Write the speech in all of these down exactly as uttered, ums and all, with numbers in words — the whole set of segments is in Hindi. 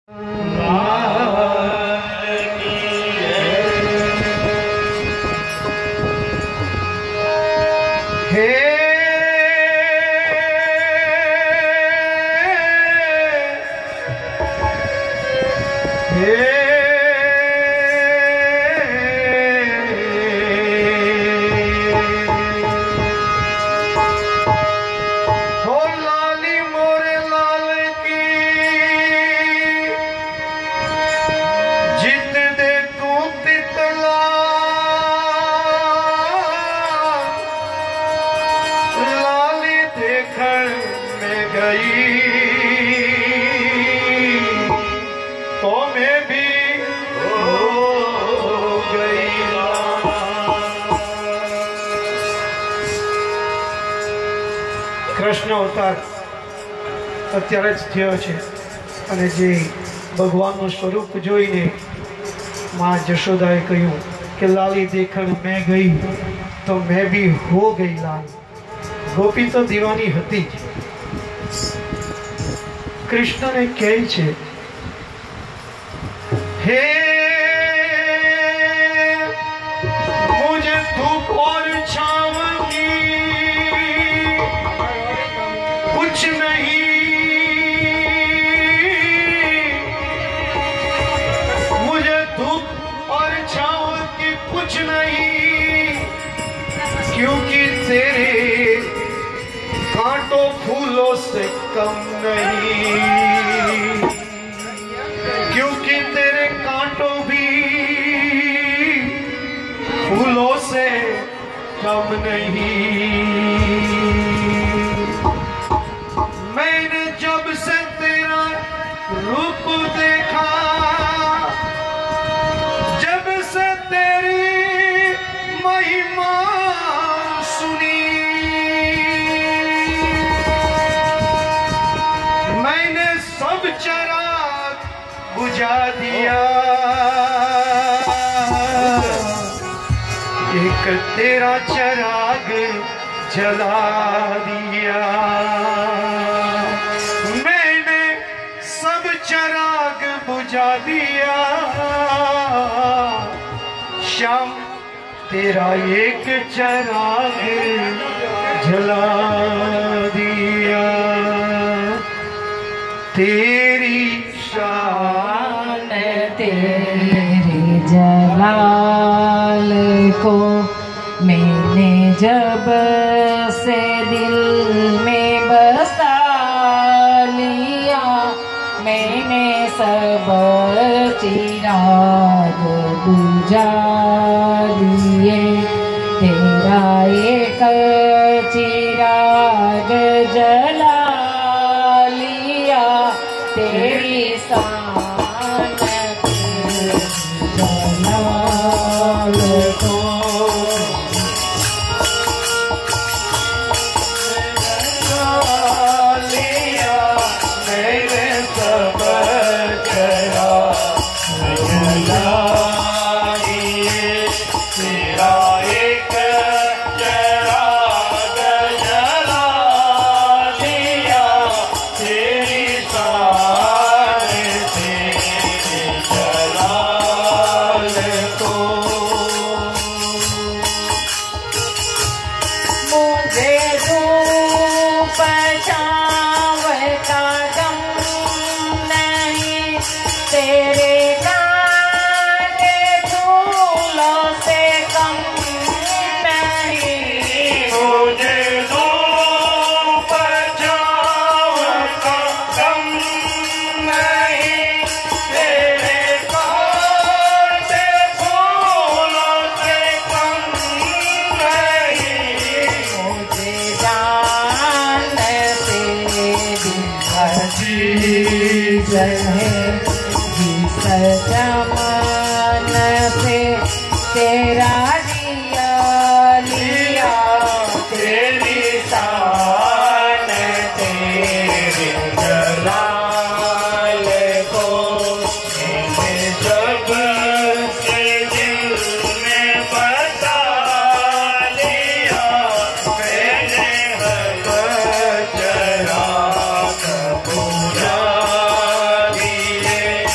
कृष्ण अवतार अत्यारे ज थयो छे अने जे भगवाननुं स्वरूप जोईने मां जशोदाए कह्युं के लाली देखण मैं गई तो मैं भी हो गई लाल। गोपी तो दीवानी हती ज। कृष्ण ने कहे छे हे मुझे धूप और छाँव की कुछ नहीं, मुझे धूप और छाँव की कुछ नहीं, क्योंकि तेरे कांटों फूलों से कम नहीं, क्योंकि तेरे कांटों भी फूलों से कम नहीं। मैंने जब से तेरा रूप देखा, जब से तेरी महिमा सुनी, मैंने सब चिराग बुझा दिया, एक तेरा चिराग जला दिया। मैंने सब चिराग बुझा दिया, श्याम तेरा एक चिराग जला दिया। तेरी शान तेरे जलाल को मैंने जब से दिल में बसा लिया, मैंने सब चिराग बुझा दिए, तेरा एक चिराग जला लिया। तेरी शान जलाल को चमन से तेरा दिया लिया, तेरी शान तेरे जलाल को मैंने जब से दिल में बसा लिया, मैंने हर चिराग बुझा दिए।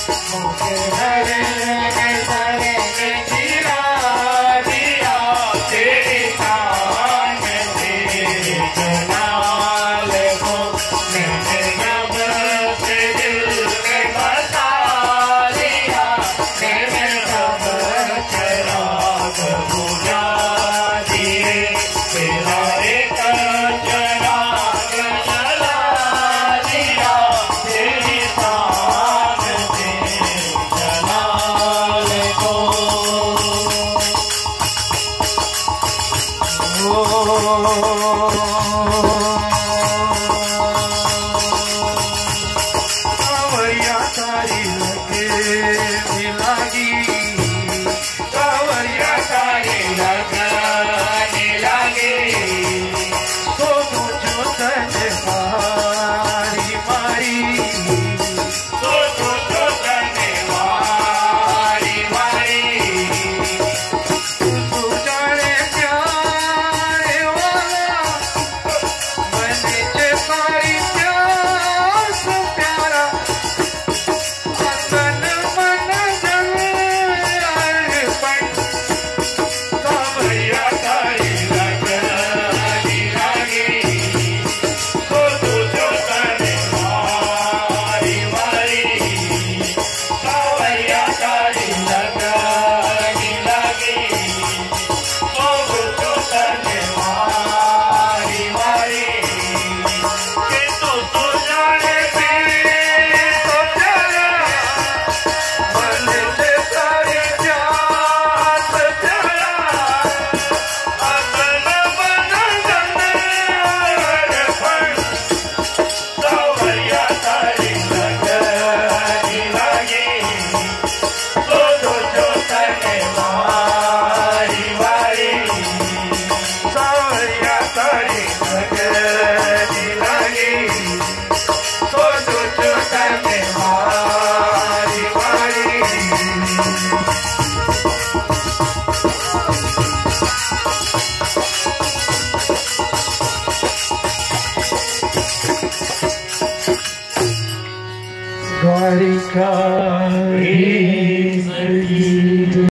द्वारिका